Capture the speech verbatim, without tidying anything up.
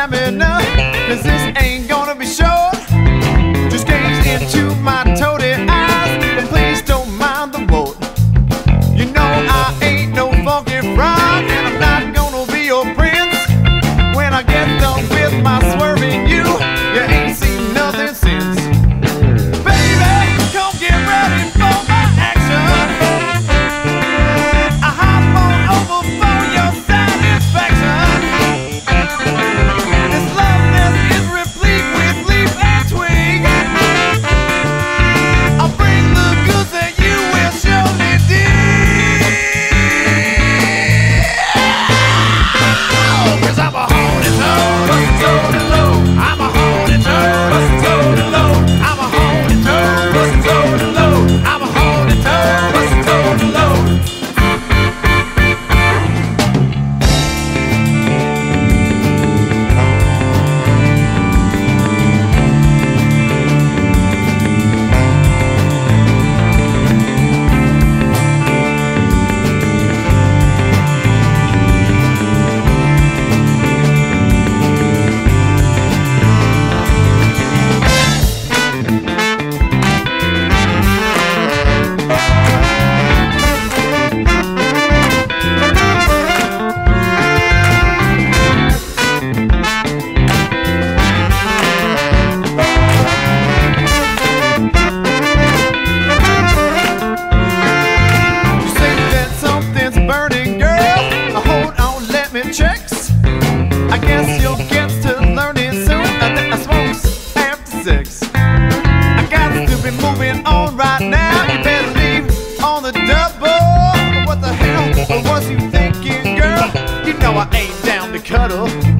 stamina, 'cause this ain't gonna be short. Just gaze into my toady eyes, and please don't mind the wart. You know I ain't no funky frog, and I'm not gonna be your prince. When I get done with my swerving, you, you ain't seen nothing since. Baby, come get ready for my action. I hop on over for your satisfaction. This loveness is replete with leaf and twig. I'll bring the goods that you will surely dig. Oh, 'cause I'm a horny toad, bustin' toad and low. I'm a horny toad, bustin' toad and low. I'm a horny toad, bustin' toad and low. I'm a horny toad, bustin' toad and low. Checks. I guess you'll get to learning soon. I smokes after six. I got to be moving on right now. You better leave on the double. What the hell was you thinking, girl? You know I ain't down to cuddle.